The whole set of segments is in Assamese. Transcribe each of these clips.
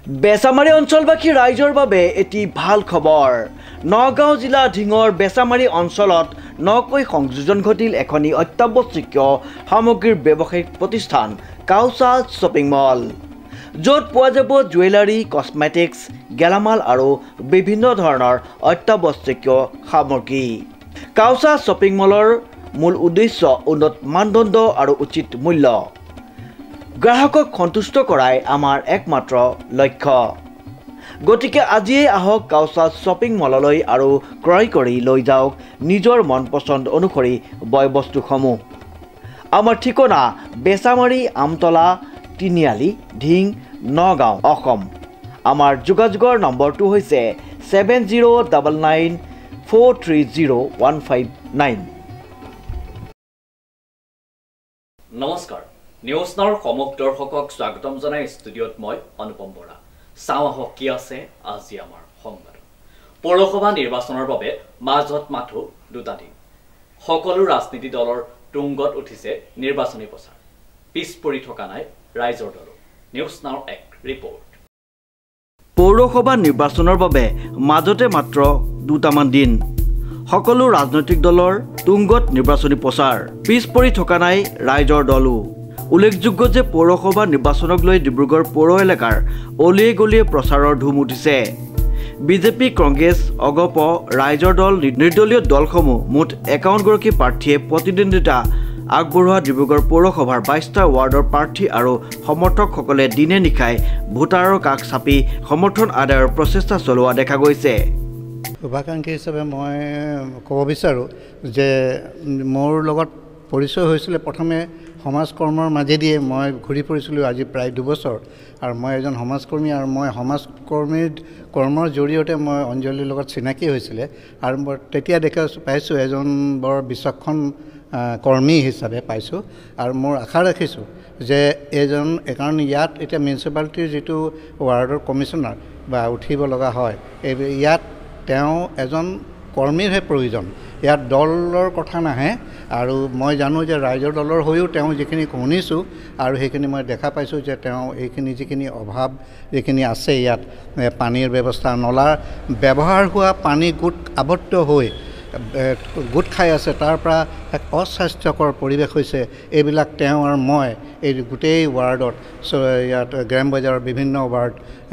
বেচামাৰী অঞ্চলবাসী ৰাইজৰ বাবে এটি ভাল খবৰ। নগাঁও জিলা ঢিঙৰ বেচামাৰী অঞ্চলত নকৈ সংযোজন ঘটিল এখনি অত্যাৱশ্যকীয় সামগ্ৰীৰ ব্যৱসায়িক প্ৰতিষ্ঠান কাউচা শ্বপিং মল, য'ত পোৱা যাব জুৱেলাৰী, কসমেটিক্স, গেলামাল আৰু বিভিন্ন ধৰণৰ অত্যাৱশ্যকীয় সামগ্ৰী। কাউচা শ্বপিং মলৰ মূল উদ্দেশ্য উন্নত মানদণ্ড আৰু উচিত মূল্য। গ্ৰাহকক সন্তুষ্ট কৰাই আমাৰ একমাত্ৰ লক্ষ্য। গতিকে আজিয়েই আহক কাউচা শ্বপিং মললৈ আৰু ক্ৰয় কৰি লৈ যাওক নিজৰ মন পচন্দ অনুসৰি বয় বস্তুসমূহ। আমাৰ ঠিকনা বেচামাৰী, আমতলা, তিনিআলি, ঢিং, নগাঁও, অসম। আমাৰ যোগাযোগৰ নম্বৰটো হৈছে 7099430159। নমস্কাৰ, নিউজ নাওৰ সমগ্ৰ দৰ্শকক স্বাগতম জনাই ষ্টুডিঅ'ত মই অনুপম বৰা। চাওঁ আহক কি আছে আজি আমাৰ সংবাদ। পৌৰসভা নিৰ্বাচনৰ বাবে মাজত মাথো দুটা দিন। সকলো ৰাজনীতি দলৰ তুংগত উঠিছে নিৰ্বাচনী প্ৰচাৰ। পিছ পৰি থকা নাই ৰাইজৰ দলো। নিউজ নাওৰ এক ৰিপৰ্ট। পৌৰসভা নিৰ্বাচনৰ বাবে মাজতে মাত্ৰ দুটামান দিন। সকলো ৰাজনৈতিক দলৰ তুংগত নিৰ্বাচনী প্ৰচাৰ। পিছ পৰি থকা নাই ৰাইজৰ দলো। উল্লেখযোগ্য যে পৌৰসভা নিৰ্বাচনক লৈ ডিব্ৰুগড় পৌৰ এলেকাৰ অলিয়ে গলিয়ে প্ৰচাৰৰ ধুম উঠিছে। বিজেপি, কংগ্ৰেছ, অগপ, ৰাইজৰ দল, নিৰ্দলীয় দলসমূহ মুঠ 51 গৰাকী প্ৰাৰ্থীয়ে প্ৰতিদ্বন্দ্বিতা আগবঢ়োৱা ডিব্ৰুগড় পৌৰসভাৰ 22টা ৱাৰ্ডৰ প্ৰাৰ্থী আৰু সমৰ্থকসকলে দিনে নিশাই ভোটাৰৰ কাষ চাপি সমৰ্থন আদায়ৰ প্ৰচেষ্টা চলোৱা দেখা গৈছে। শুভাকাংক্ষী হিচাপে মই ক'ব বিচাৰোঁ যে মোৰ লগত পৰিচয় হৈছিলে প্ৰথমে সমাজ কৰ্মৰ মাজেদিয়ে মই ঘূৰি ফুৰিছিলোঁ আজি প্ৰায় 2 বছৰ। আৰু মই এজন সমাজকৰ্মী আৰু মই কৰ্মৰ জৰিয়তে মই অঞ্জলিৰ লগত চিনাকি হৈছিলে। আৰু মই তেতিয়া পাইছোঁ এজন বৰ বিচক্ষণ কৰ্মী হিচাপে পাইছোঁ। আৰু মোৰ আশা ৰাখিছোঁ যে কাৰণ ইয়াত এতিয়া মিউনিচিপালিটিৰ যিটো ৱাৰ্ডৰ কমিশ্যনাৰ বা উঠিব লগা হয়, ইয়াত তেওঁ এজন কৰ্মীৰহে প্ৰয়োজন। ইয়াত দলৰ কথা নাহে। আৰু মই জানো যে ৰাইজৰ দলৰ হৈও তেওঁ যিখিনি শুনিছোঁ আৰু সেইখিনি মই দেখা পাইছোঁ যে তেওঁ এইখিনি যিখিনি অভাৱ যিখিনি আছে ইয়াত, পানীৰ ব্যৱস্থা, নলাৰ ব্যৱহাৰ হোৱা পানী আৱদ্ধ হৈ গোট খাই আছে, তাৰ পৰা এক অস্বাস্থ্যকৰ পৰিৱেশ হৈছে। এইবিলাক তেওঁ আৰু মই এই গোটেই ৱাৰ্ডত, ইয়াত গ্ৰাম বজাৰৰ বিভিন্ন ৱাৰ্ড,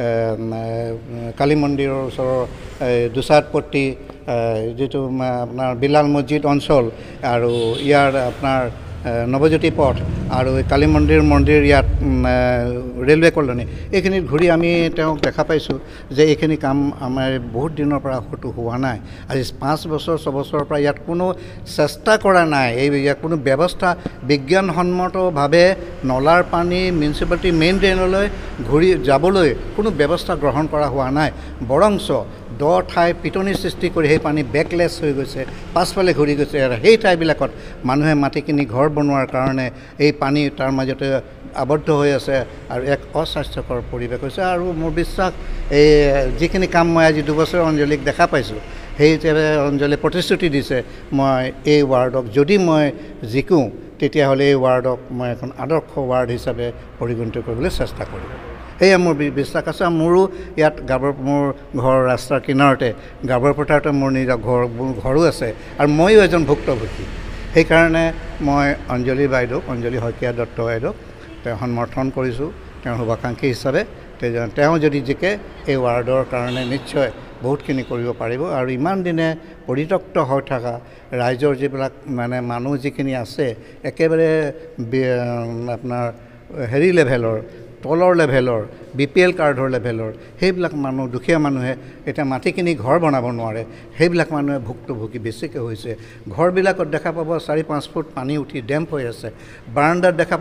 কালী মন্দিৰৰ ওচৰৰ দুচাদপট্টি, যিটো আপোনাৰ বিলাল মছজিদ অঞ্চল, আৰু ইয়াৰ আপোনাৰ নৱজ্যোতি পথ আৰু কালী মন্দিৰ ইয়াত ৰেলৱে কলনী, এইখিনিত ঘূৰি আমি তেওঁক দেখা পাইছোঁ যে এইখিনি কাম আমাৰ বহুত দিনৰ পৰা হয়তো হোৱা নাই। আজি 5 বছৰ 6 বছৰৰ পৰা ইয়াত কোনো চেষ্টা কৰা নাই। ইয়াত কোনো ব্যৱস্থা বিজ্ঞানসন্মতভাৱে নলাৰ পানী মিউনিচিপালিটি মেইন ড্ৰেইনলৈ ঘূৰি যাবলৈ কোনো ব্যৱস্থা গ্ৰহণ কৰা হোৱা নাই। বৰঞ্চ দ ঠাই পিটনিৰ সৃষ্টি কৰি সেই পানী বেকলেছ হৈ গৈছে, পাছফালে ঘূৰি গৈছে। আৰু সেই ঠাইবিলাকত মানুহে মাটি কিনি ঘৰ বনোৱাৰ কাৰণে এই পানী তাৰ মাজতে আবদ্ধ হৈ আছে আৰু এক অস্বাস্থ্যকৰ পৰিৱেশ হৈছে। আৰু মোৰ বিশ্বাস এই যিখিনি কাম মই আজি 2 বছৰ অঞ্জলিক দেখা পাইছোঁ, সেই হিচাপে অঞ্জলি প্ৰতিশ্ৰুতি দিছে মই এই ৱাৰ্ডক যদি মই জিকোঁ তেতিয়াহ'লে এই ৱাৰ্ডক মই এখন আদৰ্শ ৱাৰ্ড হিচাপে পৰিগণিত কৰিবলৈ চেষ্টা কৰিম। সেয়া মোৰ বিশ্বাস আছে। মোৰো ইয়াত মোৰ ঘৰ ৰাস্তাৰ কিনাৰতে, গাবৰ পথাৰতে মোৰ নিজৰ ঘৰো আছে আৰু ময়ো এজন ভুক্তভোগী। সেইকাৰণে মই অঞ্জলি শইকীয়া দত্ত বাইদেউক তেওঁ সমৰ্থন কৰিছোঁ তেওঁৰ শুভাকাংক্ষী হিচাপে। তেওঁ যদি জিকে এই ৱাৰ্ডৰ কাৰণে নিশ্চয় বহুতখিনি কৰিব পাৰিব। আৰু ইমান দিনে পৰিত্যক্ত হৈ থকা ৰাইজৰ যিবিলাক মানুহ যিখিনি আছে, একেবাৰে আপোনাৰ লেভেলৰ, তলৰ লেভেলৰ, BPL কাৰ্ডৰ লেভেলৰ, সেইবিলাক মানুহ, দুখীয়া মানুহে এতিয়া মাটি কিনি ঘৰ বনাব নোৱাৰে। সেইবিলাক মানুহে ভুক্তভোগী বেছিকৈ হৈছে। ঘৰবিলাকত দেখা পাব 4-5 ফুট পানী উঠি ডেম্প হৈ আছে। বাৰাণ্ডাত দেখা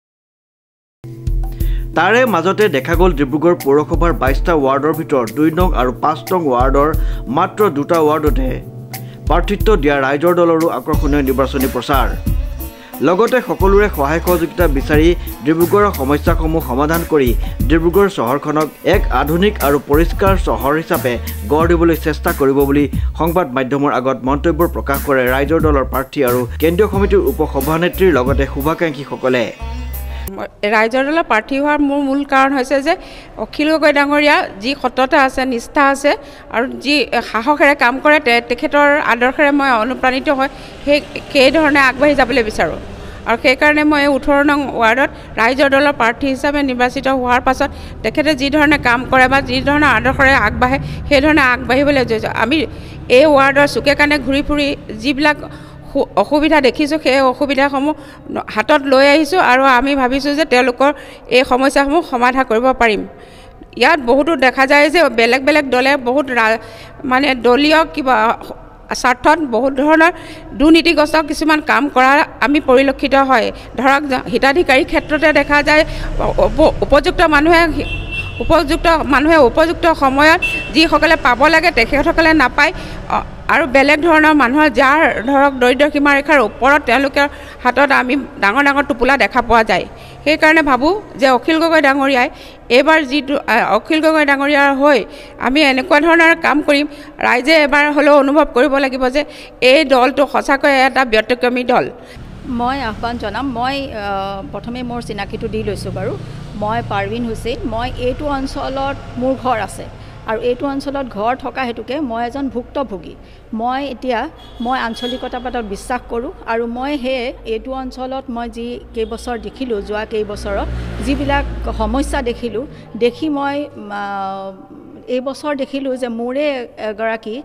তাৰে মাজতে দেখা গ'ল ডিব্ৰুগড় পৌৰসভাৰ 22টা ৱাৰ্ডৰ ভিতৰত 2 নং আৰু 5 নং ৱাৰ্ডৰ মাত্ৰ 2টা ৱাৰ্ডতে প্ৰাৰ্থিত্ব দিয়া ৰাইজৰ দলৰো আকৰ্ষণীয় নিৰ্বাচনী প্ৰচাৰ। লগতে সকলোৰে সহায় সহযোগিতা বিচাৰি ডিব্ৰুগড়ৰ সমস্যাসমূহ সমাধান কৰি ডিব্ৰুগড় চহৰখনক এক আধুনিক আৰু পৰিষ্কাৰ চহৰ হিচাপে গঢ় দিবলৈ চেষ্টা কৰিব বুলি সংবাদ মাধ্যমৰ আগত মন্তব্য প্ৰকাশ কৰে ৰাইজৰ দলৰ প্ৰাৰ্থী আৰু কেন্দ্ৰীয় সমিতিৰ উপ সভানেত্ৰীৰ লগতে শুভাকাংক্ষীসকলে। ৰাইজৰ দলৰ প্ৰাৰ্থী হোৱাৰ মোৰ মূল কাৰণ হৈছে যে অখিল গগৈ ডাঙৰীয়া যি সততা আছে, নিষ্ঠা আছে আৰু যি সাহসেৰে কাম কৰে, তেখেতৰ আদৰ্শেৰে মই অনুপ্ৰাণিত হৈ সেইধৰণে আগবাঢ়ি যাবলৈ বিচাৰোঁ। আৰু সেইকাৰণে মই 18 নং ৱাৰ্ডত ৰাইজৰ দলৰ প্ৰাৰ্থী হিচাপে নিৰ্বাচিত হোৱাৰ পাছত তেখেতে যি ধৰণে কাম কৰে বা যি ধৰণৰ আদৰ্শৰে আগবাঢ়ে সেইধৰণে আগবাঢ়িবলৈ যাইছোঁ। আমি এই ৱাৰ্ডৰ চুকে কাণে ঘূৰি ফুৰি যিবিলাক অসুবিধা দেখিছোঁ সেই অসুবিধাসমূহ হাতত লৈ আহিছোঁ আৰু আমি ভাবিছোঁ যে তেওঁলোকৰ এই সমস্যাসমূহ সমাধান কৰিব পাৰিম। ইয়াত বহুতো দেখা যায় যে বেলেগ বেলেগ দলে বহুত মানে দলীয় কিবা স্বাৰ্থত বহুত ধৰণৰ দুৰ্নীতিগ্ৰস্ত কিছুমান কাম কৰা আমি পৰিলক্ষিত হয়। ধৰক হিতাধিকাৰীৰ ক্ষেত্ৰতে দেখা যায় উপযুক্ত মানুহে উপযুক্ত সময়ত যিসকলে পাব লাগে তেখেতসকলে নাপায় আৰু বেলেগ ধৰণৰ মানুহৰ যাৰ ধৰক দৰিদ্ৰ সীমাৰেখাৰ ওপৰত তেওঁলোকৰ হাতত আমি ডাঙৰ ডাঙৰ টোপোলা দেখা পোৱা যায়। সেইকাৰণে ভাবোঁ যে অখিল গগৈ ডাঙৰীয়াই এইবাৰ অখিল গগৈ ডাঙৰীয়াৰ হৈ আমি এনেকুৱা ধৰণৰ কাম কৰিম, ৰাইজে এবাৰ হ'লেও অনুভৱ কৰিব লাগিব যে এই দলটো সঁচাকৈ এটা ব্যতিক্ৰমী দল। মই আহ্বান জনাম, মই প্ৰথমে মোৰ চিনাকিটো দি লৈছোঁ বাৰু। মই পাৰভিন হুছেইন, মই এইটো অঞ্চলত মোৰ ঘৰ আছে আৰু এইটো অঞ্চলত ঘৰ থকা হেতুকে মই এজন ভুক্তভোগী। মই আঞ্চলিকতাবাদত বিশ্বাস কৰোঁ আৰু মই এইটো অঞ্চলত মই যি কেইবছৰ দেখিলোঁ, যোৱা কেইবছৰত যিবিলাক সমস্যা দেখি মই এই বছৰ দেখিলোঁ যে মোৰে এগৰাকী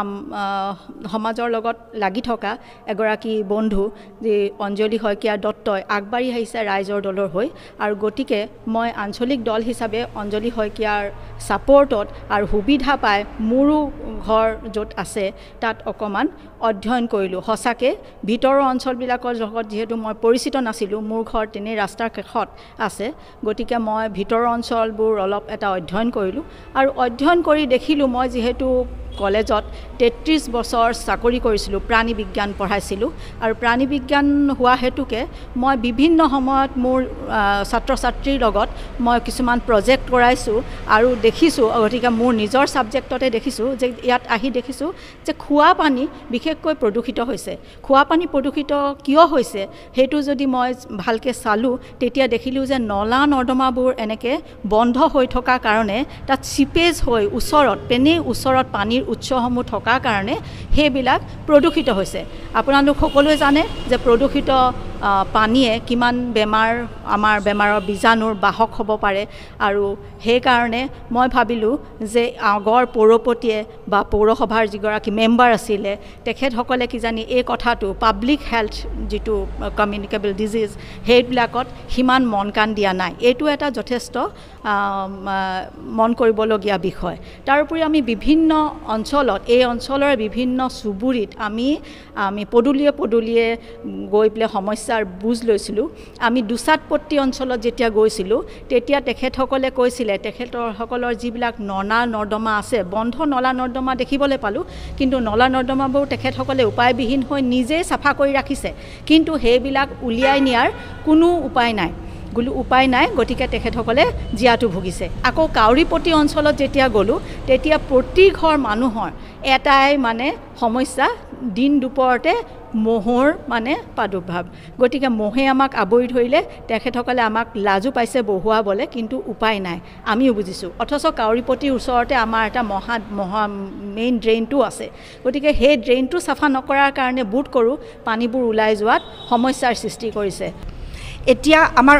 সমাজৰ লগত লাগি থকা এগৰাকী বন্ধু যি অঞ্জলি শইকীয়া দত্তই আগবাঢ়ি আহিছে ৰাইজৰ দলৰ হৈ আৰু গতিকে মই আঞ্চলিক দল হিচাপে অঞ্জলি শইকীয়াৰ ছাপৰ্টত আৰু সুবিধা পাই মোৰো ঘৰ য'ত আছে তাত অকণমান অধ্যয়ন কৰিলোঁ। সঁচাকৈ ভিতৰৰ অঞ্চলবিলাকৰ লগত যিহেতু মই পৰিচিত নাছিলোঁ, মোৰ ঘৰ তেনেই ৰাস্তাৰ কাষত আছে, গতিকে মই ভিতৰৰ অঞ্চলবোৰ অলপ এটা অধ্যয়ন কৰিলোঁ আৰু অধ্যয়ন কৰি দেখিলোঁ মই যিহেতু কলেজত 33 বছৰ চাকৰি কৰিছিলোঁ, প্ৰাণী বিজ্ঞান পঢ়াইছিলোঁ আৰু প্ৰাণী বিজ্ঞান হোৱা হেতুকে মই বিভিন্ন সময়ত মোৰ ছাত্ৰ ছাত্ৰীৰ লগত মই কিছুমান প্ৰজেক্ট কৰাইছোঁ আৰু দেখিছোঁ, গতিকে মোৰ নিজৰ ছাবজেক্টতে দেখিছোঁ যে ইয়াত আহি দেখিছোঁ যে খোৱা পানী বিশেষকৈ প্ৰদূষিত হৈছে। খোৱা পানী প্ৰদূষিত কিয় হৈছে সেইটো যদি মই ভালকৈ চালোঁ তেতিয়া দেখিলোঁ যে নলা নৰ্দমাবোৰ এনেকৈ বন্ধ হৈ থকাৰ কাৰণে তাত চিপেজ হৈ ওচৰত পানীৰ উৎসসমূহ থকাৰ কাৰণে সেইবিলাক প্ৰদূষিত হৈছে। আপোনালোক সকলোৱে জানে যে প্ৰদূষিত পানীয়ে কিমান আমাৰ বেমাৰৰ বীজাণুৰ বাহক হ'ব পাৰে আৰু সেইকাৰণে মই ভাবিলোঁ যে আগৰ পৌৰপতিয়ে বা পৌৰসভাৰ যিগৰাকী মেম্বাৰ আছিলে তেখেতসকলে কিজানি এই কথাটো পাব্লিক হেল্থ যিটো কমিউনিকেবল ডিজিজ সেইবিলাকত সিমান মন কাণ দিয়া নাই। এইটো এটা যথেষ্ট মন কৰিবলগীয়া বিষয়। তাৰোপৰি আমি বিভিন্ন অঞ্চলত এই অঞ্চলৰ বিভিন্ন চুবুৰীত আমি পদূলিয়ে গৈ পেলাই সমস্যাৰ বুজ লৈছিলোঁ। আমি দুচাটপট্টি অঞ্চলত যেতিয়া গৈছিলোঁ তেতিয়া তেখেতসকলে কৈছিলে তেখেতসকলৰ যিবিলাক নলা নৰ্দমা আছে, বন্ধ নলা নৰ্দমা দেখিবলৈ পালোঁ, কিন্তু নলা নৰ্দমাবোৰ তেখেতসকলে উপায়বিহীন হৈ নিজেই চাফা কৰি ৰাখিছে, কিন্তু সেইবিলাক উলিয়াই নিয়াৰ কোনো উপায় নাই, গতিকে তেখেতসকলে জীয়াতু ভুগিছে। আকৌ কাউৰীপট্টি অঞ্চলত যেতিয়া গ'লোঁ তেতিয়া প্ৰতি ঘৰ মানুহৰ এটাই সমস্যা, দিন দুপৰতে মহৰ প্ৰাদুৰ্ভাৱ। গতিকে মহে আমাক আৱৰি ধৰিলে, তেখেতসকলে আমাক লাজো পাইছে বহুৱাবলৈ, কিন্তু উপায় নাই, আমিও বুজিছোঁ। অথচ কাউৰীপট্টিৰ ওচৰতে আমাৰ এটা মেইন ড্ৰেইনটো আছে, গতিকে সেই ড্ৰেইনটো চাফা নকৰাৰ কাৰণে বোধ কৰোঁ পানীবোৰ ওলাই যোৱাত সমস্যাৰ সৃষ্টি কৰিছে। এতিয়া আমাৰ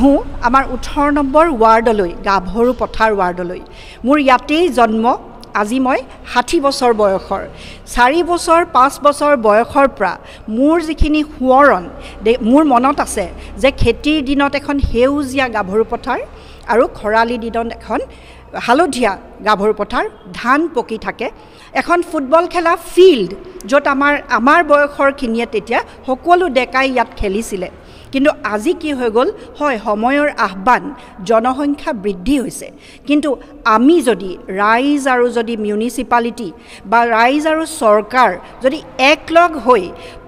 18 নম্বৰ ৱাৰ্ডলৈ, গাভৰু পথাৰ ৱাৰ্ডলৈ। মোৰ ইয়াতেই জন্ম। আজি মই 60 বছৰ বয়সৰ। 4 বছৰ 5 বছৰ বয়সৰ পৰা মোৰ যিখিনি সোঁৱৰণ মোৰ মনত আছে যে খেতিৰ দিনত এখন সেউজীয়া গাভৰু পথাৰ আৰু খৰালি দিনত এখন হালধীয়া গাভৰু পথাৰ, ধান পকি থাকে, এখন ফুটবল খেলা ফিল্ড য'ত আমাৰ বয়সৰখিনিয়ে তেতিয়া সকলো ডেকাই ইয়াত খেলিছিলে। কিন্তু আজি কি হৈ গ'ল, হয় সময়ৰ আহ্বান, জনসংখ্যা বৃদ্ধি হৈছে, কিন্তু আমি যদি ৰাইজ আৰু যদি মিউনিচিপালিটি বা ৰাইজ আৰু চৰকাৰ যদি একলগ হৈ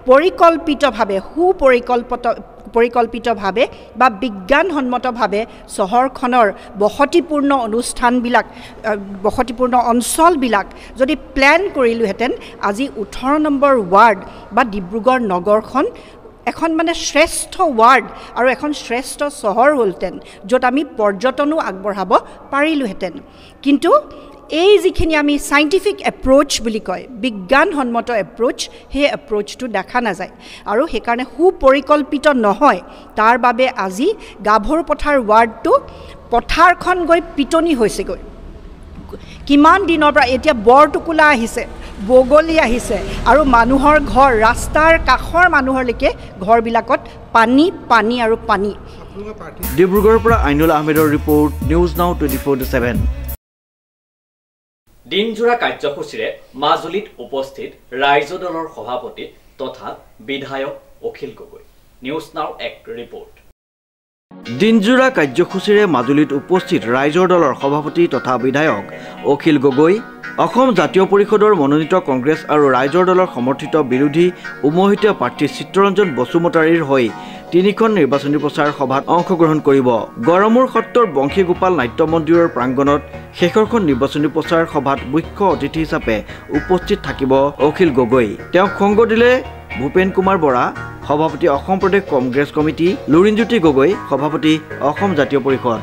পৰিকল্পিতভাৱে বা বিজ্ঞানসন্মতভাৱে চহৰখনৰ বসতিপূৰ্ণ অঞ্চলবিলাক যদি প্লেন কৰিলোহেঁতেন, আজি 18 নম্বৰ ৱাৰ্ড বা ডিব্ৰুগড় নগৰখন এখন মানে শ্ৰেষ্ঠ ৱাৰ্ড আৰু এখন শ্ৰেষ্ঠ চহৰ হ'লহেঁতেন য'ত আমি পৰ্যটনো আগবঢ়াব পাৰিলোহেঁতেন কিন্তু এই যিখিনি আমি চাইণ্টিফিক এপ্ৰ'চ বুলি কয় বিজ্ঞানসন্মত এপ্ৰ'চ সেই এপ্ৰ'চটো দেখা নাযায় আৰু সেইকাৰণে সুপৰিকল্পিত নহয় তাৰ বাবে আজি গাভৰু পথাৰ ৱাৰ্ডটো পথাৰখন গৈ পিটনি হৈছেগৈ কিমান দিনৰ পৰা এতিয়া বৰটোকোলা আহিছে বগলী আহিছে আৰু মানুহৰ ঘৰ ৰাস্তাৰ কাষৰ মানুহৰলৈকে ঘৰবিলাকত পানী পানী আৰু পানী ডিব্ৰুগড়ৰ পৰা আইনুল আহমেদৰ ৰিপৰ্ট নিউজ নাও 24/7 দিনজোৰা কাৰ্যসূচীৰে মাজুলীত উপস্থিত ৰাইজ দলৰ সভাপতি তথা বিধায়ক অখিল গগৈ নিউজ নাও এক ৰিপৰ্ট দিনজোৰা কাৰ্যসূচীৰে মাজুলীত উপস্থিত ৰাইজৰ দলৰ সভাপতি তথা বিধায়ক অখিল গগৈ অসম জাতীয় পৰিষদৰ মনোনীত কংগ্ৰেছ আৰু ৰাইজৰ দলৰ সমৰ্থিত বিৰোধী উমৈহতীয়া প্ৰাৰ্থী চিত্ৰৰঞ্জন বসুমতাৰীৰ হৈ 3খন নিৰ্বাচনী প্ৰচাৰ সভাত অংশগ্ৰহণ কৰিব গড়মূৰ সত্ৰৰ বংশীগোপাল নাট্য মন্দিৰৰ প্ৰাংগণত শেষৰখন নিৰ্বাচনী প্ৰচাৰ সভাত মুখ্য অতিথি হিচাপে উপস্থিত থাকিব অখিল গগৈ তেওঁক সংগ দিলে ভূপেন কুমাৰ বৰা সভাপতি অসম প্ৰদেশ কংগ্ৰেছ কমিটি লুৰিণজ্যোতি গগৈ সভাপতি অসম জাতীয় পৰিষদ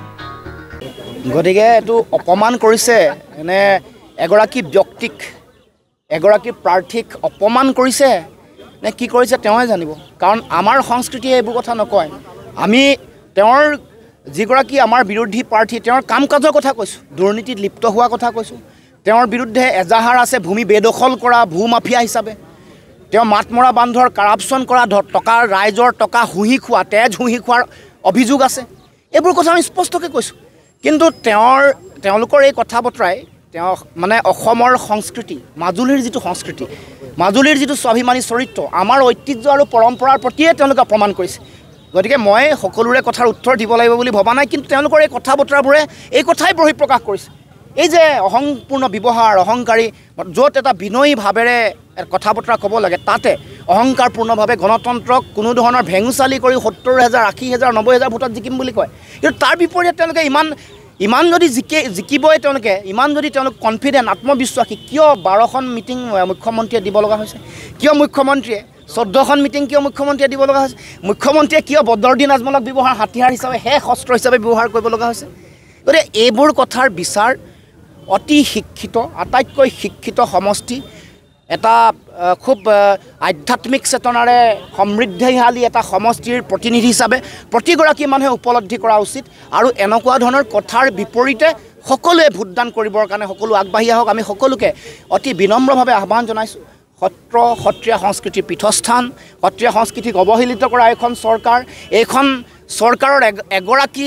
গতিকে এইটো অপমান কৰিছে এনে এগৰাকী ব্যক্তিক এগৰাকী প্ৰাৰ্থীক অপমান কৰিছে নে কি কৰিছে তেওঁহে জানিব কাৰণ আমাৰ সংস্কৃতিয়ে এইবোৰ কথা নকয় আমি তেওঁৰ যিগৰাকী আমাৰ বিৰোধী প্ৰাৰ্থী তেওঁৰ কাম কাজৰ কথা কৈছোঁ দুৰ্নীতিত লিপ্ত হোৱা কথা কৈছোঁ তেওঁৰ বিৰুদ্ধে এজাহাৰ আছে ভূমি বেদখল কৰা ভূ মাফিয়া হিচাপে তেওঁ মাতমৰা বান্ধৰ কাৰাপশ্যন কৰা টকা ৰাইজৰ টকা হুহি খোৱা তেজ হুহি খোৱাৰ অভিযোগ আছে এইবোৰ কথা আমি স্পষ্টকৈ কৈছোঁ কিন্তু তেওঁলোকৰ এই কথা বতৰাই তেওঁ মানে অসমৰ সংস্কৃতি মাজুলীৰ যিটো সংস্কৃতি মাজুলীৰ যিটো স্বাভিমানী চৰিত্ৰ আমাৰ ঐতিহ্য আৰু পৰম্পৰাৰ প্ৰতিয়ে তেওঁলোকে অপমান কৰিছে গতিকে মই সকলোৰে কথাৰ উত্তৰ দিব লাগিব বুলি ভবা নাই কিন্তু তেওঁলোকৰ এই কথা বতৰাবোৰে এই কথাই বহিঃপ্ৰকাশ কৰিছে এই যে অহংপূৰ্ণ ব্যৱহাৰ অহংকাৰী য'ত এটা বিনয়ী ভাৱেৰে কথা বতৰা ক'ব লাগে তাতে অহংকাৰপূৰ্ণভাৱে গণতন্ত্ৰক কোনো ধৰণৰ ভেঙুচালি কৰি 70,000 80,000 90,000 ভোটত জিকিম বুলি কয় কিন্তু তাৰ বিপৰীতে তেওঁলোকে ইমান যদি জিকিবই তেওঁলোকে ইমান যদি তেওঁলোক কনফিডেণ্ট আত্মবিশ্বাসী কিয় 12খন মিটিং মুখ্যমন্ত্ৰীয়ে দিব লগা হৈছে কিয় মুখ্যমন্ত্ৰীয়ে 14খন মিটিং কিয় মুখ্যমন্ত্ৰীয়ে দিব লগা হৈছে মুখ্যমন্ত্ৰীয়ে কিয় বদৰুদ্দিন আজমলক ব্যৱহাৰ হাতিয়াৰ হিচাপে শেষ অস্ত্ৰ হিচাপে ব্যৱহাৰ কৰিব লগা হৈছে গতিকে এইবোৰ কথাৰ বিচাৰ অতি শিক্ষিত আটাইতকৈ শিক্ষিত সমষ্টি এটা খুব আধ্যাত্মিক চেতনাৰে সমৃদ্ধিশালী এটা সমষ্টিৰ প্ৰতিনিধি হিচাপে প্ৰতিগৰাকী মানুহে উপলব্ধি কৰা উচিত আৰু এনেকুৱা ধৰণৰ কথাৰ বিপৰীতে সকলোৱে ভোটদান কৰিবৰ কাৰণে সকলো আগবাঢ়ি আহক আমি সকলোকে অতি বিনম্ৰভাৱে আহ্বান জনাইছোঁ সত্ৰীয়া সংস্কৃতিৰ পীঠস্থান সত্ৰীয়া সংস্কৃতিক অৱহেলিত কৰা এইখন চৰকাৰৰ এগৰাকী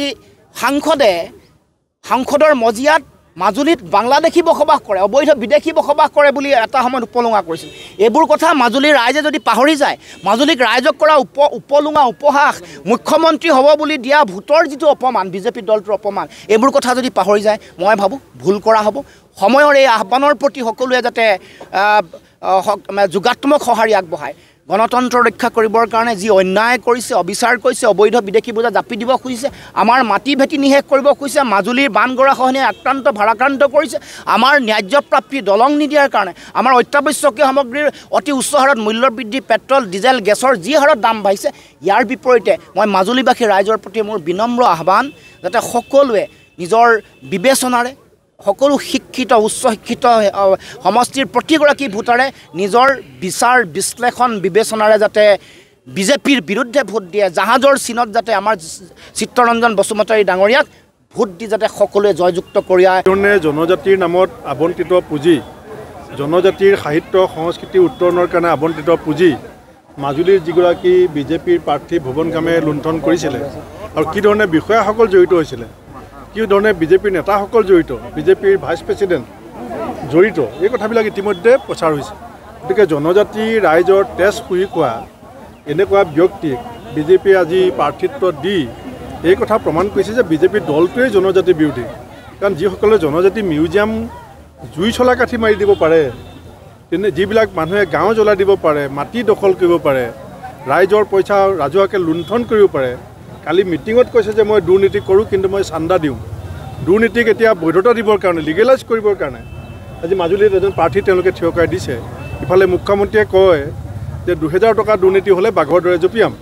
সাংসদৰ মজিয়াত মাজুলীত বাংলাদেশী বসবাস কৰে অবৈধ বিদেশী বসবাস কৰে বুলি এটা সময়ত উপলুঙা কৰিছিল এইবোৰ কথা মাজুলীৰ ৰাইজে যদি পাহৰি যায় মাজুলীক ৰাইজক কৰা উপলুঙা উপহাস মুখ্যমন্ত্ৰী হ'ব বুলি দিয়া ভোটৰ যিটো অপমান বিজেপি দলটোৰ অপমান এইবোৰ কথা যদি পাহৰি যায় মই ভাবোঁ ভুল কৰা হ'ব সময়ৰ এই আহ্বানৰ প্ৰতি সকলোৱে যাতে যোগাত্মক সঁহাৰি আগবঢ়ায় গণতন্ত্ৰ ৰক্ষা কৰিবৰ কাৰণে যি অন্যায় কৰিছে অবিচাৰ কৰিছে অবৈধ বিদেশী বোজা জাপি দিব খুজিছে আমাৰ মাটি ভেটি নিশেষ কৰিব খুজিছে মাজুলীৰ বানগৰাখহনীয়ে আক্ৰান্ত ভাৰাক্ৰান্ত কৰিছে আমাৰ ন্যায্যপ্ৰাপ্তি দলং নিদিয়াৰ কাৰণে আমাৰ অত্যাৱশ্যকীয় সামগ্ৰীৰ অতি উচ্চ হাৰত মূল্য বৃদ্ধি পেট্ৰল ডিজেল গেছৰ যি হাৰত দাম বাঢ়িছে ইয়াৰ বিপৰীতে মই মাজুলীবাসী ৰাইজৰ প্ৰতি মোৰ বিনম্ৰ আহ্বান যাতে সকলোৱে নিজৰ বিবেচনাৰে সকলো শিক্ষিত উচ্চ শিক্ষিত সমষ্টিৰ প্ৰতিগৰাকী ভোটাৰে নিজৰ বিচাৰ বিশ্লেষণ বিবেচনাৰে যাতে বিজেপিৰ বিৰুদ্ধে ভোট দিয়ে জাহাজৰ চিনত যাতে আমাৰ চিত্ৰৰঞ্জন বসুমতাৰী ডাঙৰীয়াক ভোট দি যাতে সকলোৱে জয়যুক্ত কৰিয়ায় জনজাতিৰ নামত আবণ্টিত পুঁজি জনজাতিৰ সাহিত্য সংস্কৃতি উত্তৰণৰ কাৰণে আবণ্টিত পুঁজি মাজুলীৰ যিগৰাকী বিজেপিৰ প্ৰাৰ্থী ভুৱন কামে লুণ্ঠন কৰিছিলে আৰু কি ধৰণে বিষয়াসকল জড়িত হৈছিলে কি ধৰণে বিজেপিৰ নেতাসকল জড়িত বিজেপিৰ ভাইচ প্ৰেছিডেণ্ট জড়িত এই কথাবিলাক ইতিমধ্যে প্ৰচাৰ হৈছে গতিকে জনজাতি ৰাইজৰ তেজ পুহি খোৱা এনেকুৱা ব্যক্তিক বিজেপিয়ে আজি প্ৰাৰ্থিত্ব দি এই কথা প্ৰমাণ কৰিছে যে বিজেপিৰ দলটোৱেই জনজাতি বিৰোধী কাৰণ যিসকলে জনজাতি মিউজিয়াম জুই চলা কাঠি মাৰি দিব পাৰে তেনে যিবিলাক মানুহে গাঁও জ্বলাই দিব পাৰে মাটি দখল কৰিব পাৰে ৰাইজৰ পইচা ৰাজহুৱাকৈ লুণ্ঠন কৰিব পাৰে কালি মিটিঙত কৈছে যে মই দুৰ্নীতি কৰোঁ কিন্তু মই চান্দা দিওঁ দুৰ্নীতিক এতিয়া বৈধতা দিবৰ কাৰণে লিগেলাইজ কৰিবৰ কাৰণে আজি মাজুলীত এজন প্ৰাৰ্থী তেওঁলোকে থিয় কৰাই দিছে ইফালে মুখ্যমন্ত্ৰীয়ে কয় যে 2000 টকা দুৰ্নীতি হ'লে বাঘৰ দৰে জঁপিয়াম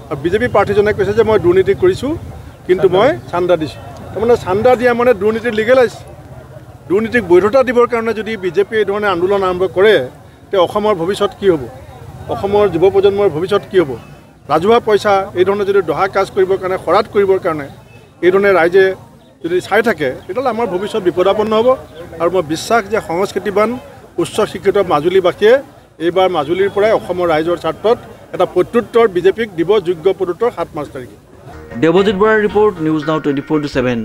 আৰু বিজেপি প্ৰাৰ্থীজনে কৈছে যে মই দুৰ্নীতি কৰিছোঁ কিন্তু মই চান্দা দিছোঁ তাৰমানে চান্দা দিয়া মানে দুৰ্নীতি লিগেলাইজ দুৰ্নীতিক বৈধতা দিবৰ কাৰণে যদি বিজেপিয়ে এই ধৰণে আন্দোলন আৰম্ভ কৰে তে অসমৰ ভৱিষ্যত কি হ'ব অসমৰ যুৱ প্ৰজন্মৰ ভৱিষ্যত কি হ'ব ৰাজহুৱা পইচা এই ধৰণে যদি দহা কাজ কৰিবৰ কাৰণে খৰাত কৰিবৰ কাৰণে এই ধৰণে ৰাইজে যদি চাই থাকে তেতিয়াহ'লে আমাৰ ভৱিষ্যত বিপদাপন্ন হ'ব আৰু মই বিশ্বাস যে সংস্কৃতিবান উচ্চ শিক্ষিত মাজুলীবাসীয়ে এইবাৰ মাজুলীৰ পৰাই অসমৰ ৰাইজৰ স্বাৰ্থত এটা প্ৰত্যুত্তৰ বিজেপিক দিব যোগ্য প্ৰত্যুত্তৰ ৭ মাৰ্চ তাৰিখে দেৱজিৎ বৰাৰ ৰিপৰ্ট নিউজ নাও 24/7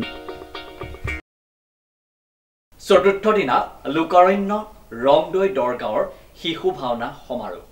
চতুৰ্থ দিনা লোকাৰণ্য ৰংদৈ দৰগাঁৱৰ শিশু ভাওনা সমাৰোহ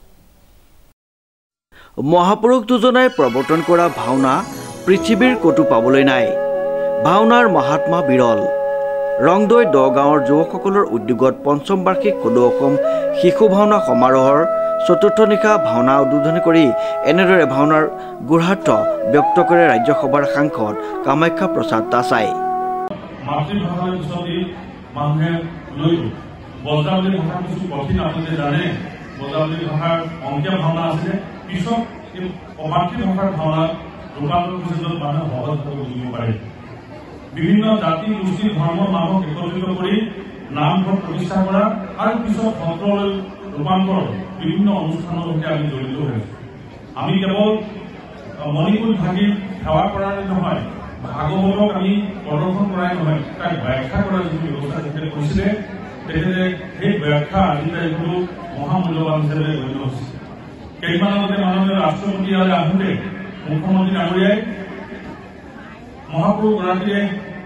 মহাপুৰুষ দুজনাই প্ৰৱৰ্তন কৰা ভাওনা পৃথিৱীৰ ক'তো পাবলৈ নাই ভাওনাৰ মহাত্মা বিৰল ৰংদৈ দগাঁৱৰ যুৱকসকলৰ উদ্যোগত পঞ্চম বাৰ্ষিক সদৌ অসম শিশু ভাওনা সমাৰোহৰ চতুৰ্থ নিশা ভাওনা উদ্বোধনী কৰি এনেদৰে ভাওনাৰ গুঢ়াৰ্থ ব্যক্ত কৰে ৰাজ্যসভাৰ সাংসদ কামাখ্যা প্ৰসাদ তাছাই মাতৃভাষাৰ পিছতে মানুহে লৈ বজাৱলী ভাষা কিছু কঠিন আপোনালোকে জানে বজাৱলী ভাষাৰ অংকীয়া ভাওনা আছিলে পিছত এই মাতৃভাষাৰ ভাওনা ৰূপান্তৰ পিছত মানুহে সহজভাৱে বুজিব পাৰে বিভিন্ন জাতি গোষ্ঠী ধৰ্মৰ মানুহক একত্ৰিত কৰি নামঘৰ প্ৰতিষ্ঠা কৰা আৰু পিছত সত্ৰলৈ ৰূপান্তৰ বিভিন্ন অনুষ্ঠানৰ সৈতে আমি জড়িত হৈ আছো আমি কেৱল মণিপুৰ ভাগীত সেৱা কৰাৰ নহয় ভাগৱতক আমি প্ৰদৰ্শন কৰাই নহয় তাক ব্যাখ্যা কৰাৰ যিটো ব্যৱস্থা তেখেতে কৰিছিলে তেখেতে সেই ব্যাখ্যা আজি তাৰিখতো মহামূল্যৱান হিচাপে গণ্য হৈছে কেইদিনমান আগতে মাননীয় ৰাষ্ট্ৰপতিয়ে আহোঁতে মুখ্যমন্ত্ৰী ডাঙৰীয়াই মহাপুৰুষগৰাকীয়ে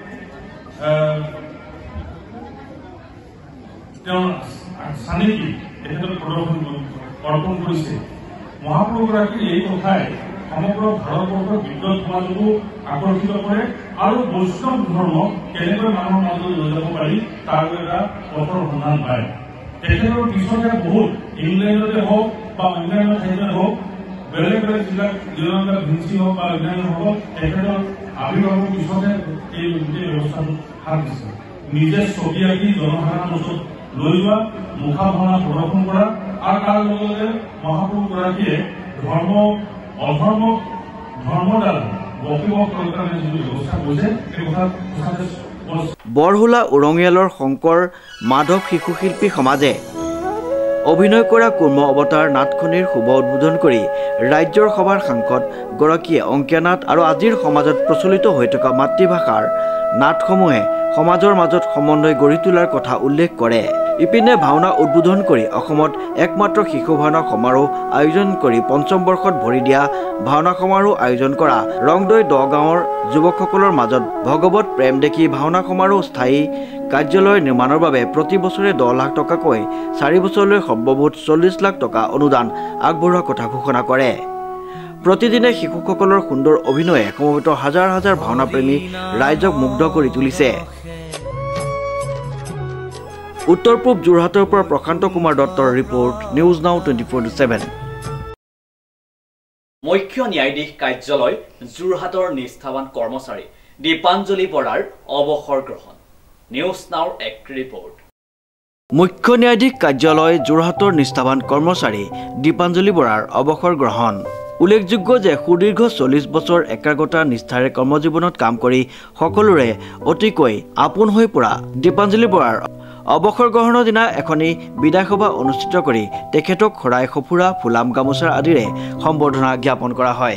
তেওঁৰ চানেকি তেখেতক প্ৰদৰ্শন অৰ্পণ কৰিছে মহাপুৰুষগৰাকীৰ এই কথাই সমগ্ৰ ভাৰতবৰ্ষৰ বিদ্যুৎ সমাজকো আকৰ্ষিত কৰে আৰু বৈষ্ণৱ ধৰ্মক কেনেকৈ মানুহৰ মাজলৈ লৈ যাব পাৰি তাৰ এটা পথৰ সন্ধান পায় তেখেতৰ পিছতে বহুত ইংলেণ্ডতে হওক বা অন্যান্য ঠাইতে হওক বেলেগ বেলেগ যিবিলাক ভিঞ্চি হওক বা অন্যান্য হওক তেখেতৰ আবিৰ্ভাৱৰ পিছতে এই গোটেই ব্যৱস্থাটো হাত দিছে নিজে ছবি আঁকি জনসাধাৰণৰ ওচৰত লৈ যোৱা মুখা ভাওনা প্ৰদৰ্শন কৰা আৰু তাৰ লগে লগে মহাপুৰুষগৰাকীয়ে ধৰ্ম অধৰ্মক ধৰ্মৰ দ্বাৰা বকিব কাৰণে যিটো ব্যৱস্থা কৰিছে সেই কথা বৰহোলা উৰঙিয়ালৰ শংকৰ মাধৱ শিশু শিল্পী সমাজে অভিনয় কৰা কুৰ্ম অৱতাৰ নাটখনিৰ শুভ উদ্বোধন কৰি ৰাজ্যৰ সভাৰ সাংসদ গৰাকীয়ে অংকীয়া নাট আৰু আজিৰ সমাজত প্ৰচলিত হৈ থকা মাতৃভাষাৰ নাটসমূহে সমাজৰ মাজত সমন্বয় গঢ়ি তোলাৰ কথা উল্লেখ কৰে ইপিনে ভাওনা উদ্বোধন কৰি অসমত একমাত্ৰ শিশু ভাওনা সমাৰোহ আয়োজন কৰি পঞ্চম বৰ্ষত ভৰি দিয়া ভাওনা সমাৰোহ আয়োজন কৰা ৰংদৈ দগাঁৱৰ যুৱকসকলৰ মাজত ভগৱত প্ৰেম দেখি ভাওনা সমাৰোহ স্থায়ী কাৰ্যালয় নিৰ্মাণৰ বাবে প্ৰতি বছৰে 10 লাখ টকাকৈ 4 বছৰলৈ সৰ্বমুঠ 40 লাখ টকা অনুদান আগবঢ়োৱা কথা ঘোষণা কৰে প্ৰতিদিনে শিশুসকলৰ সুন্দৰ অভিনয়ে সমবেত হাজাৰ হাজাৰ ভাওনা প্ৰেমী ৰাইজক মুগ্ধ কৰি তুলিছে উত্তৰ পূব যোৰহাটৰ পৰা প্ৰশান্ত কুমাৰ দত্তৰ ৰিপৰ্ট নিউজ নাও 24/7 মুখ্য ন্যায়াধীশ কাৰ্যালয় যোৰহাটৰ নিষ্ঠাৱান কৰ্মচাৰী দীপাঞ্জলি বৰাৰ অৱসৰ গ্ৰহণ নিউজ নাওৰ এক ৰিপৰ্ট মুখ্য ন্যায়াধীশ কাৰ্যালয় যোৰহাটৰ নিষ্ঠাৱান কৰ্মচাৰী দীপাঞ্জলি বৰাৰ অৱসৰ গ্ৰহণ উল্লেখযোগ্য যে সুদীৰ্ঘ 40 বছৰ একাগ্ৰতা নিষ্ঠাৰে কৰ্মজীৱনত কাম কৰি সকলোৰে অতিকৈ আপোন হৈ পৰা দীপাঞ্জলি বৰাৰ অৱসৰ গ্ৰহণৰ দিনা এখনি বিদায় সভা অনুষ্ঠিত কৰি তেখেতক খৰাই সফুৰা ফুলাম গামোচাৰ আদিৰে সম্বৰ্ধনা জ্ঞাপন কৰা হয়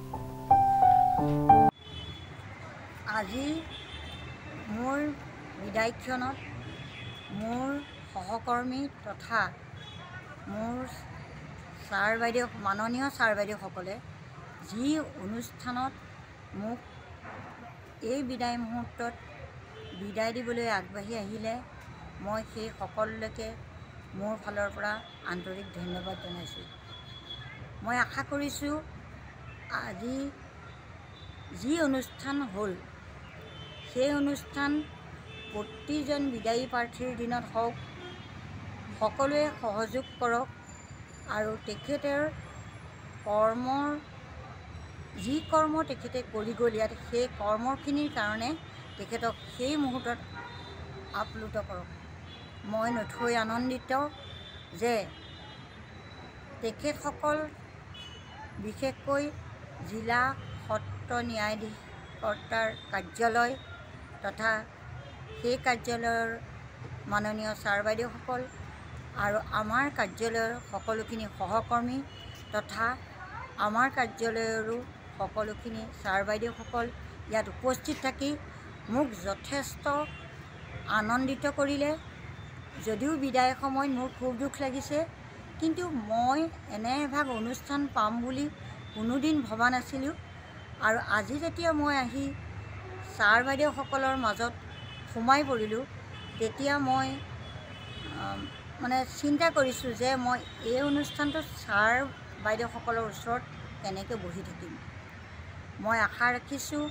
আজি মোৰ বিদায়ক্ষণত মোৰ সহকৰ্মী তথা মোৰ ছাৰ বাইদেউ মাননীয় ছাৰ বাইদেউসকলে যি অনুষ্ঠানত মোক এই বিদায় মুহূৰ্তত বিদায় দিবলৈ আগবাঢ়ি আহিলে মই সেই সকলোলৈকে মোৰ ফালৰ পৰা আন্তৰিক ধন্যবাদ জনাইছোঁ মই আশা কৰিছোঁ আজি যি অনুষ্ঠান হ'ল সেই অনুষ্ঠান প্ৰতিজন বিদায়ী প্ৰাৰ্থীৰ দিনত হওক সকলোৱে সহযোগ কৰক আৰু তেখেতৰ কৰ্মৰ যি কৰ্ম তেখেতে কৰি গ'ল ইয়াত সেই কৰ্মখিনিৰ কাৰণে তেখেতক সেই মুহূৰ্তত আপ্লুত কৰক মই নথৈ আনন্দিত যে তেখেতসকল বিশেষকৈ জিলা সত্ৰ ন্যায়াধীশকৰ্তাৰ কাৰ্যালয় তথা সেই কাৰ্যালয়ৰ মাননীয় ছাৰ বাইদেউসকল আৰু আমাৰ কাৰ্যালয়ৰ সকলোখিনি সহকৰ্মী তথা আমাৰ কাৰ্যালয়ৰো সকলোখিনি ছাৰ বাইদেউসকল ইয়াত উপস্থিত থাকি মোক যথেষ্ট আনন্দিত কৰিলে। যদিও বিদায় সময়ত মোৰ খুব দুখ লাগিছে, কিন্তু মই এনে এভাগ অনুষ্ঠান পাম বুলি কোনোদিন ভবা নাছিলোঁ। আৰু আজি যেতিয়া মই আহি ছাৰ বাইদেউসকলৰ মাজত সোমাই পৰিলোঁ, তেতিয়া মই মানে চিন্তা কৰিছোঁ যে মই এই অনুষ্ঠানটোত ছাৰ বাইদেউসকলৰ ওচৰত কেনেকৈ বহি থাকিম। মই আশা ৰাখিছোঁ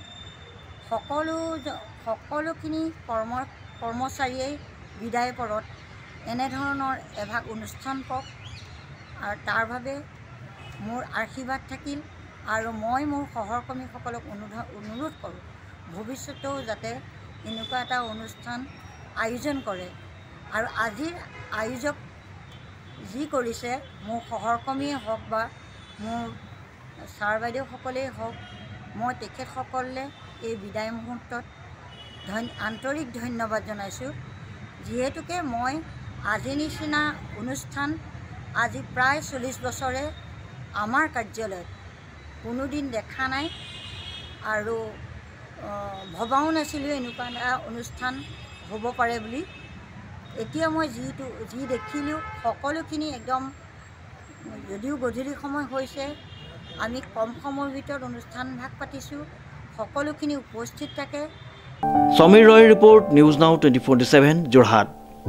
সকলোখিনি কৰ্মচাৰীয়ে বিদায় পৰত এনেধৰণৰ এভাগ অনুষ্ঠান পাওক আৰু তাৰ বাবে মোৰ আশীৰ্বাদ থাকিল। আৰু মই মোৰ সহকৰ্মীসকলক অনুৰোধ কৰোঁ ভৱিষ্যতেও যাতে এনেকুৱা এটা অনুষ্ঠান আয়োজন কৰে। আৰু আজিৰ আয়োজক যি কৰিছে, মোৰ সহকৰ্মীয়ে হওক বা মোৰ ছাৰ বাইদেউসকলেই হওক, মই তেখেতসকলে এই বিদায় মুহূৰ্তত আন্তৰিক ধন্যবাদ জনাইছোঁ। যিহেতুকে মই আজিৰ নিচিনা অনুষ্ঠান আজি প্ৰায় 40 বছৰে আমাৰ কাৰ্যালয়ত কোনোদিন দেখা নাই আৰু ভবাও নাছিলোঁ এনেকুৱা এটা অনুষ্ঠান হ'ব পাৰে বুলি। এতিয়া মই যি দেখিলোঁ সকলোখিনি একদম, যদিও গধূলি সময় হৈছে, আমি কম সময়ৰ ভিতৰত অনুষ্ঠান ভাগ পাতিছোঁ, সকলোখিনি উপস্থিত থাকে। সমীৰ ৰয়ৰ ৰিপৰ্ট, নিউজ নাও 24/7 যোৰহাট।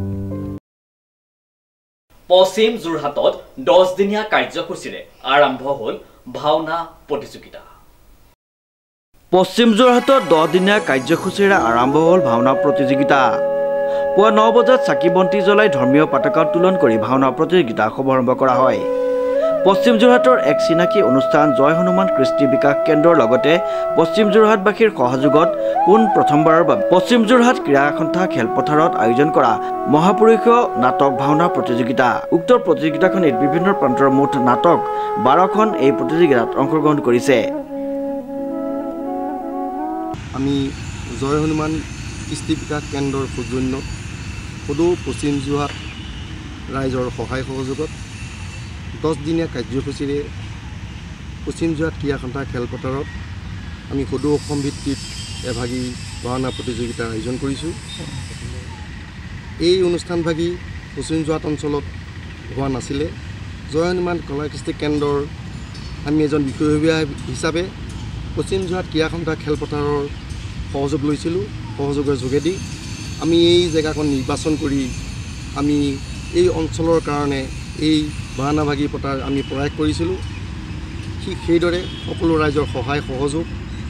পশ্চিম যোৰহাটত 10 দিনীয়া কাৰ্যসূচীৰে আৰম্ভ হ'ল ভাওনা প্ৰতিযোগিতা। পশ্চিম যোৰহাটত 10 দিনীয়া কাৰ্যসূচীৰে আৰম্ভ হ'ল ভাওনা প্ৰতিযোগিতা। পুৱা 9 বজাত চাকি বন্তি জ্বলাই ধৰ্মীয় পতাকা উত্তোলন কৰি ভাওনা প্ৰতিযোগিতা শুভাৰম্ভ কৰা হয়। পশ্চিম যোৰহাটৰ এক চিনাকি অনুষ্ঠান জয় হনুমান কৃষ্টি বিকাশ কেন্দ্ৰৰ লগতে পশ্চিম যোৰহাটবাসীৰ সহযোগত পোন প্ৰথমবাৰৰ বাবে পশ্চিম যোৰহাট ক্ৰীড়া সন্থা খেলপথাৰত আয়োজন কৰা মহাপুৰুষীয় নাটক ভাওনা প্ৰতিযোগিতা। উক্ত প্ৰতিযোগিতাখনিত বিভিন্ন প্ৰান্তৰ মুঠ নাটক 12খন এই প্ৰতিযোগিতাত অংশগ্ৰহণ কৰিছে। আমি জয় হনুমান কৃষ্টি বিকাশ কেন্দ্ৰৰ সৌজন্য সদৌ পশ্চিম যোৰহাট ৰাইজৰ সহায় সহযোগত 10 দিনীয়া কাৰ্যসূচীৰে পশ্চিম যোৰহাট ক্ৰীড়া সন্থা খেলপথাৰত আমি সদৌ অসম ভিত্তিত এভাগী ভাওনা প্ৰতিযোগিতাৰ আয়োজন কৰিছোঁ। এই অনুষ্ঠানভাগী পশ্চিম যোৰহাট অঞ্চলত হোৱা নাছিলে। জয় হনুমান কলা কৃষ্টি কেন্দ্ৰৰ আমি এজন বিষয়ববীয়া হিচাপে পশ্চিম যোৰহাট ক্ৰীড়া সন্থা খেলপথাৰৰ সহযোগ লৈছিলোঁ। সহযোগৰ যোগেদি আমি এই জেগাখন নিৰ্বাচন কৰি আমি এই অঞ্চলৰ কাৰণে এই ভাওনাভাগী পতাৰ আমি প্ৰয়াস কৰিছিলোঁ। ঠিক সেইদৰে সকলো ৰাইজৰ সহায় সহযোগ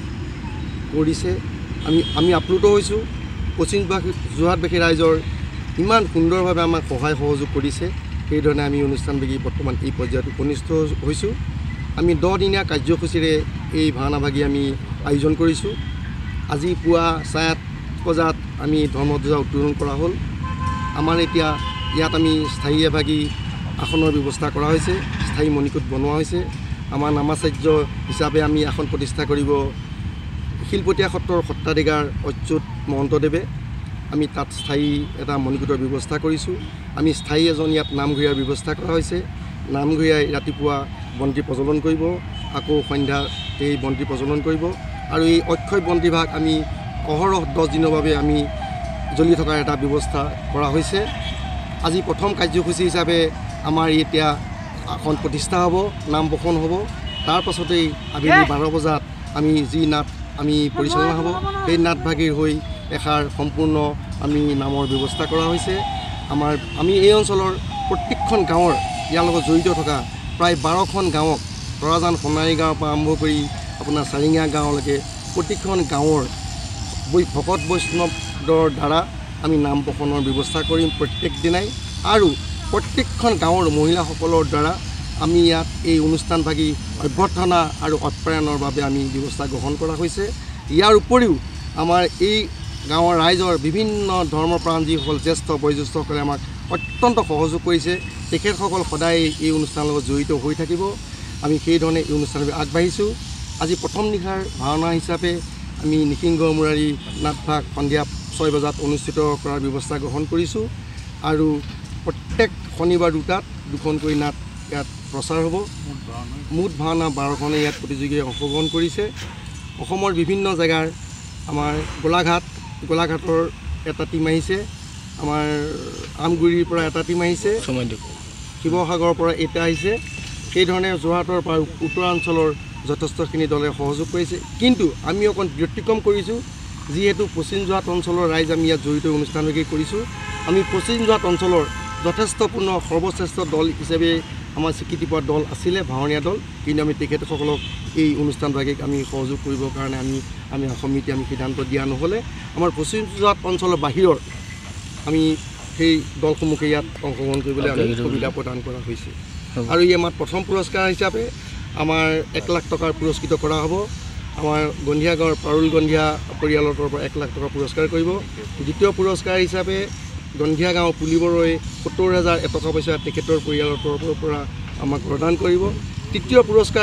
কৰিছে। আমি আপ্লুত হৈছোঁ। পশ্চিম যোৰহাটবাসী ৰাইজৰ ইমান সুন্দৰভাৱে আমাক সহায় সহযোগ কৰিছে। সেইধৰণে আমি অনুষ্ঠানভাগী বৰ্তমান এই পৰ্যায়ত উপনীত হৈছোঁ। আমি 10 দিনীয়া কাৰ্যসূচীৰে এই ভাওনাভাগী আমি আয়োজন কৰিছোঁ। আজি পুৱা 8:30 বজাত আমি ধৰ্মধ্বজা উত্তোলন কৰা হ'ল। আমাৰ এতিয়া ইয়াত আমি স্থায়ী এভাগী আসনৰ ব্যৱস্থা কৰা হৈছে, স্থায়ী মণিকূট বনোৱা হৈছে। আমাৰ নামাচাৰ্য হিচাপে আমি আসন প্ৰতিষ্ঠা কৰিব শিলপতীয়া সত্ৰৰ সত্ৰাধিকাৰ অচ্যুত মহন্তদেৱে। আমি তাত স্থায়ী এটা মণিকূটৰ ব্যৱস্থা কৰিছোঁ। আমি স্থায়ী এজন ইয়াত নামঘৰীয়াৰ ব্যৱস্থা কৰা হৈছে। নামঘৰীয়াই ৰাতিপুৱা বন্তি প্ৰজ্বলন কৰিব, আকৌ সন্ধ্যা এই বন্তি প্ৰজ্বলন কৰিব। আৰু এই অক্ষয় বন্তিভাগ আমি অহৰহ 10 দিনৰ বাবে আমি জ্বলি থকাৰ এটা ব্যৱস্থা কৰা হৈছে। আজি প্ৰথম কাৰ্যসূচী হিচাপে আমাৰ এতিয়া আসন প্ৰতিষ্ঠা হ'ব, নাম বসন হ'ব। তাৰ পাছতেই আবেলি 12 বজাত আমি যি নাট আমি পৰিচালনা হ'ব, সেই নাটভাগীৰ হৈ এষাৰ সম্পূৰ্ণ আমি নামৰ ব্যৱস্থা কৰা হৈছে। আমি এই অঞ্চলৰ প্ৰত্যেকখন গাঁৱৰ ইয়াৰ লগত জড়িত থকা প্ৰায় 12খন গাঁৱক, তৰাজান সোণাৰী গাঁৱৰ পৰা আৰম্ভ কৰি আপোনাৰ চাৰিঙীয়া গাঁৱলৈকে প্ৰতিখন গাঁৱৰ ভকত বৈষ্ণৱৰ দ্বাৰা আমি নাম বসনৰ ব্যৱস্থা কৰিম প্ৰত্যেক দিনাই। আৰু প্ৰত্যেকখন গাঁৱৰ মহিলাসকলৰ দ্বাৰা আমি ইয়াত এই অনুষ্ঠানভাগী অভ্যৰ্থনা আৰু অপ্যায়নৰ বাবে আমি ব্যৱস্থা গ্ৰহণ কৰা হৈছে। ইয়াৰ উপৰিও আমাৰ এই গাঁৱৰ ৰাইজৰ বিভিন্ন ধৰ্মপ্ৰাণ যিসকল জ্যেষ্ঠ বয়োজ্যেষ্ঠসকলে আমাক অত্যন্ত সহযোগ কৰিছে, তেখেতসকল সদায় এই অনুষ্ঠানৰ লগত জড়িত হৈ থাকিব। আমি সেইধৰণে এই অনুষ্ঠানভাৱে আগবাঢ়িছোঁ। আজি প্ৰথম নিশাৰ ভাওনা হিচাপে আমি নিসিংহ মুৰাৰী নাটভাগ সন্ধিয়া 6 বজাত অনুষ্ঠিত কৰাৰ ব্যৱস্থা গ্ৰহণ কৰিছোঁ আৰু প্ৰত্যেক শনিবাৰ দুটাত দুখনকৈ নাট ইয়াত প্ৰচাৰ হ'ব মুঠ ভাওনা 12খনে ইয়াত প্ৰতিযোগীয়ে অংশগ্ৰহণ কৰিছে অসমৰ বিভিন্ন জেগাৰ আমাৰ গোলাঘাটৰ এটা টিম আহিছে আমাৰ আমগুৰিৰ পৰা এটা টিম আহিছে শিৱসাগৰৰ পৰা এটা আহিছে সেই ধৰণে যোৰহাটৰ পৰা উত্তৰাঞ্চলৰ যথেষ্টখিনি দলে সহযোগ কৰিছে কিন্তু আমি অকণ ব্যতিক্ৰম কৰিছোঁ যিহেতু পশ্চিম যোৰহাট অঞ্চলৰ ৰাইজ আমি ইয়াত জড়িত অনুষ্ঠানভাগী কৰিছোঁ আমি পশ্চিম যোৰহাট অঞ্চলৰ যথেষ্টপূৰ্ণ সৰ্বশ্ৰেষ্ঠ দল হিচাপে আমাৰ স্বীকৃতি পোৱা দল আছিলে ভাওনীয়া দল কিন্তু আমি তেখেতসকলক এই অনুষ্ঠানভাগীক আমি সহযোগ কৰিবৰ কাৰণে আমি সমিতি আমি সিদ্ধান্ত দিয়া নহ'লে আমাৰ পশ্চিম যোৰহাট অঞ্চলৰ বাহিৰৰ আমি সেই দলসমূহকে ইয়াত অংশগ্ৰহণ কৰিবলৈ আমি সুবিধা প্ৰদান কৰা হৈছে আৰু এই আমাৰ প্ৰথম পুৰস্কাৰ হিচাপে আমাৰ 1 লাখ টকাৰ পুৰস্কৃত কৰা হ'ব আমাৰ গন্ধিয়া গাঁৱৰ পাৰুল গন্ধিয়া পৰিয়ালৰ পৰা 1 লাখ টকা পুৰস্কাৰ কৰিব দ্বিতীয় পুৰস্কাৰ হিচাপে গন্ধিয়া গাঁও পুলিবৰৈ 70,000 টকা পইচা তেখেতৰ পৰিয়ালৰ তৰফৰ পৰা আমাক প্ৰদান কৰিব তৃতীয় পুৰস্কাৰ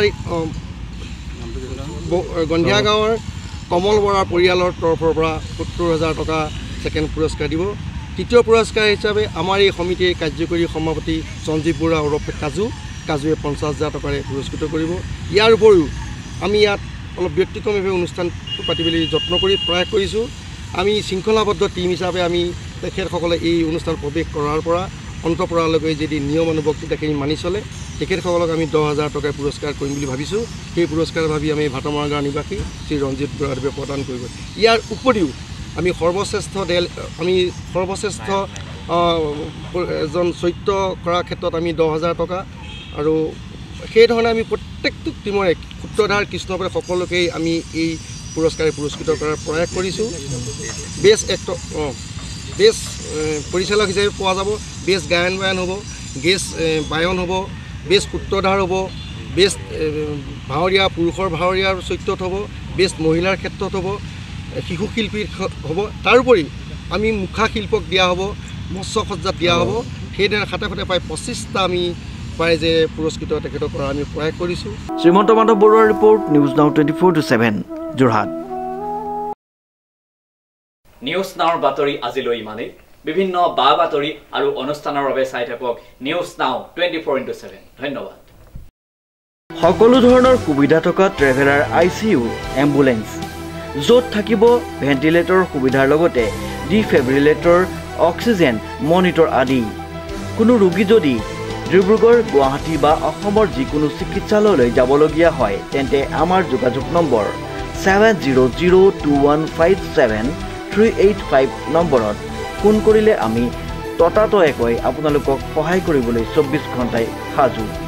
গন্ধিয়া গাঁৱৰ কমল বৰাৰ পৰিয়ালৰ তৰফৰ পৰা 70,000 টকা সেকেন্ড পুৰস্কাৰ দিব তৃতীয় পুৰস্কাৰ হিচাপে আমাৰ এই সমিতিৰ কাৰ্যকৰী সভাপতি সঞ্জীৱ বৰা ওৰফে কাজুৱে 50,000 টকাৰে পুৰস্কৃত কৰিব ইয়াৰ উপৰিও আমি ইয়াত অলপ ব্যক্তিক্ৰমভাৱে অনুষ্ঠানটো পাতিবলৈ যত্ন কৰি প্ৰয়াস কৰিছোঁ আমি শৃংখলাবদ্ধ টিম হিচাপে আমি তেখেতসকলে এই অনুষ্ঠান প্ৰৱেশ কৰাৰ পৰা অন্ত পৰালৈকে যদি নিয়মানুবৰ্তিতাখিনি মানি চলে তেখেতসকলক আমি 10,000 টকাৰ পুৰস্কাৰ কৰিম বুলি ভাবিছোঁ সেই পুৰস্কাৰ ভাবি আমি ভাটমৰা গাঁৱৰ নিবাসী শ্ৰী ৰঞ্জিত বৰাদেৱে প্ৰদান কৰিব ইয়াৰ উপৰিও আমি সৰ্বশ্ৰেষ্ঠ এজন চৰিত্ৰ কৰাৰ ক্ষেত্ৰত আমি 10,000 টকা আৰু সেই ধৰণে আমি প্ৰত্যেকটো টিমৰে সূত্ৰধাৰ কৃষ্ণপৰে সকলোকেই আমি এই পুৰস্কাৰে পুৰস্কৃত কৰাৰ প্ৰয়াস কৰিছোঁ বেষ্ট এক্টৰ বেষ্ট পৰিচালক হিচাপে পোৱা যাব বেষ্ট গায়ন বায়ন হ'ব গেষ্ট বায়ন হ'ব বেষ্ট সূত্ৰধাৰ হ'ব বেষ্ট ভাৱৰীয়া পুৰুষৰ ভাৱৰীয়াৰ চৰিত্ৰত হ'ব বেষ্ট মহিলাৰ ক্ষেত্ৰত হ'ব শিশু শিল্পীৰ হ'ব তাৰোপৰি আমি মুখা শিল্পক দিয়া হ'ব মৎস্যসজ্জাত দিয়া হ'ব সেইদৰে খাতে প্ৰায় 25টা আমি পাই যে পুৰস্কৃত তেখেতক কৰা আমি প্ৰয়াস কৰিছোঁ শ্ৰীমন্ত মাধৱ বৰুৱাৰ report news now 24/7 Jorhat news নাওৰ বাতৰি আজিলৈ ইমানেই বিভিন্ন বা বাতৰি আৰু অনুষ্ঠানৰ বাবে চাই থাকক নিউজ নাও 24/7 ধন্যবাদ সকলো ধৰণৰ সুবিধা থকা ট্ৰেভেলাৰ ICU এম্বুলেন্স য'ত থাকিব ভেন্টিলেটৰ সুবিধাৰ লগতে ডিফেব্ৰিলেটৰ অক্সিজেন মনিটৰ আদি কোনো ৰোগী যদি ডিব্ৰুগড় গুৱাহাটী বা অসমৰ যিকোনো চিকিৎসালয়লৈ যাবলগীয়া হয় তেন্তে আমাৰ যোগাযোগ নম্বৰ 7002157385 নম্বৰত ফোন কৰিলে আমি ততাতয়াকৈ আপোনালোকক সহায় কৰিবলৈ 24 ঘণ্টাই সাজু